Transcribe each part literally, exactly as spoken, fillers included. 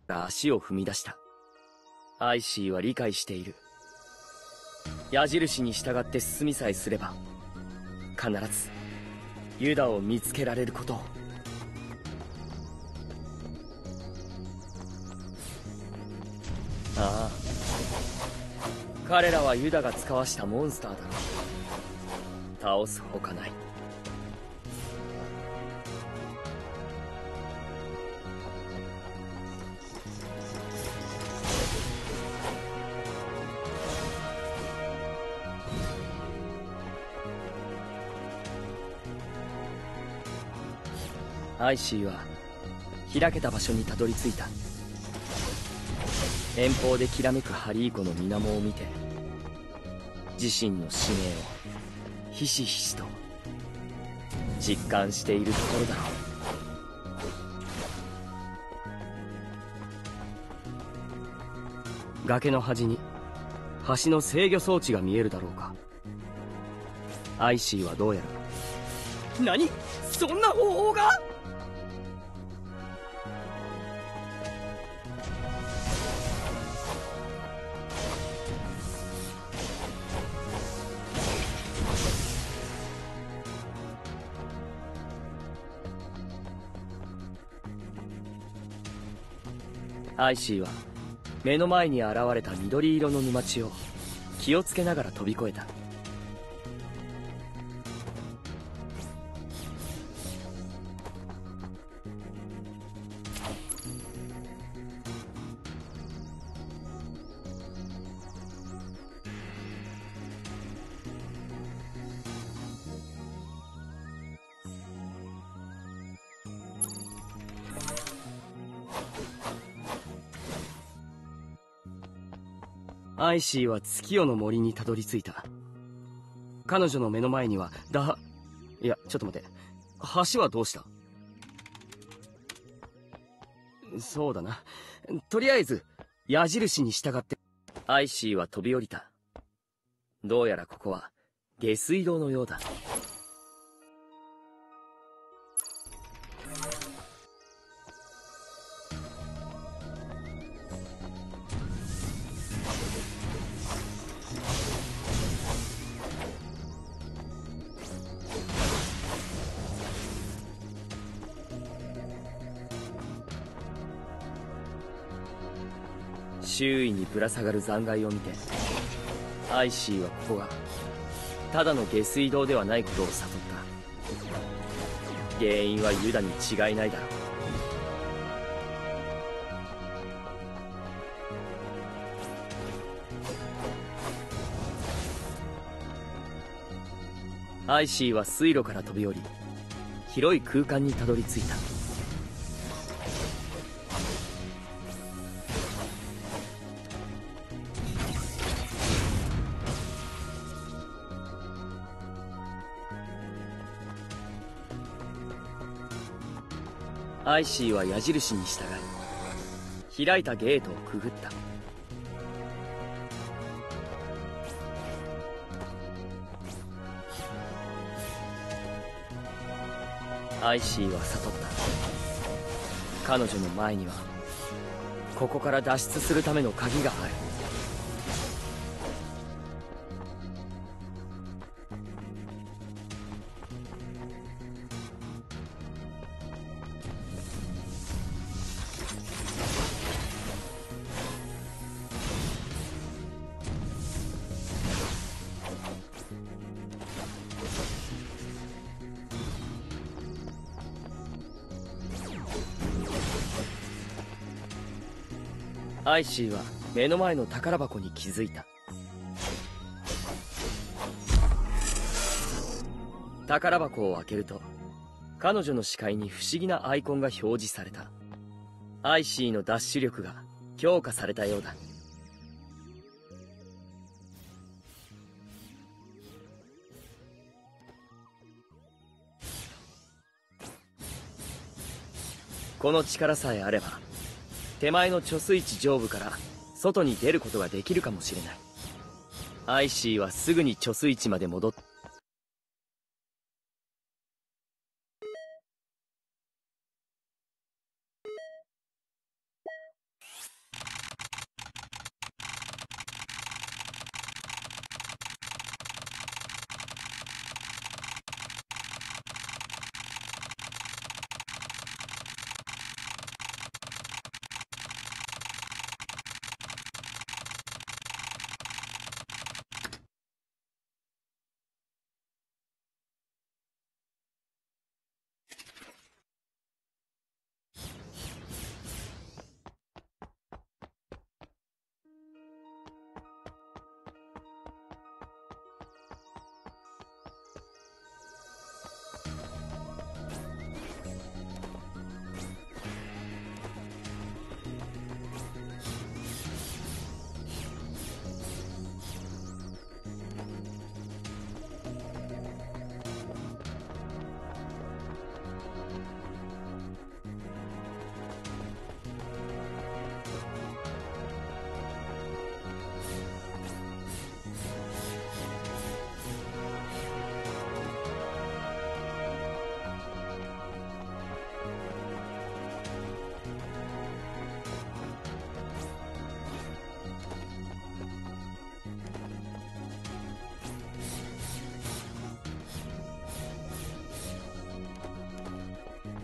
足を踏み出した。アイシーは理解している。矢印に従って進みさえすれば必ずユダを見つけられることを。ああ、彼らはユダが使わしたモンスターだろう。倒すほかない。アイシーは開けた場所にたどり着いた。遠方できらめくハリー湖の水面を見て自身の使命をひしひしと実感しているところだろう。崖の端に橋の制御装置が見えるだろうか。アイシーはどうやら。何？そんな方法が？アイシーは目の前に現れた緑色の沼地を気をつけながら飛び越えた。アイシーは月夜の森にたどり着いた。彼女の目の前にはだいやちょっと待て、橋はどうした？そうだな、とりあえず矢印に従って。アイシーは飛び降りた。どうやらここは下水道のようだ。周囲にぶら下がる残骸を見てアイシーはここがただの下水道ではないことを悟った。原因はユダに違いないだろう。アイシーは水路から飛び降り広い空間にたどり着いた。アイシーは矢印に従い開いたゲートをくぐった。アイシーは悟った。彼女の前にはここから脱出するための鍵がある。アイシーは目の前の宝箱に気づいた。宝箱を開けると彼女の視界に不思議なアイコンが表示された。アイシーのダッシュ力が強化されたようだ。この力さえあれば手前の貯水池上部から外に出ることができるかもしれない。アイシーはすぐに貯水池まで戻った。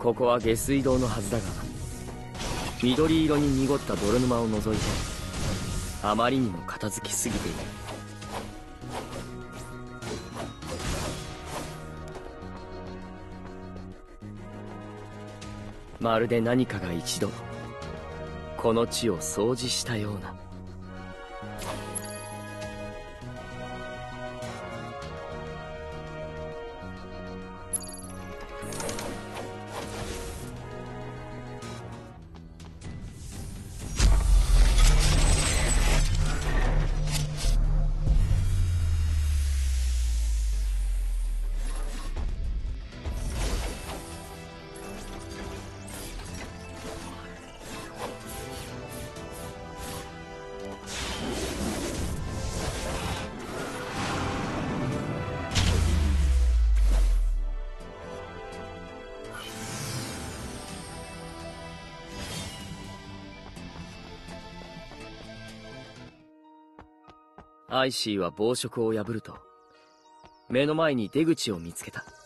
ここは下水道のはずだが、緑色に濁った泥沼を除いてあまりにも片付きすぎている。まるで何かが一度この地を掃除したような。アイシーは暴食を破ると目の前に出口を見つけた。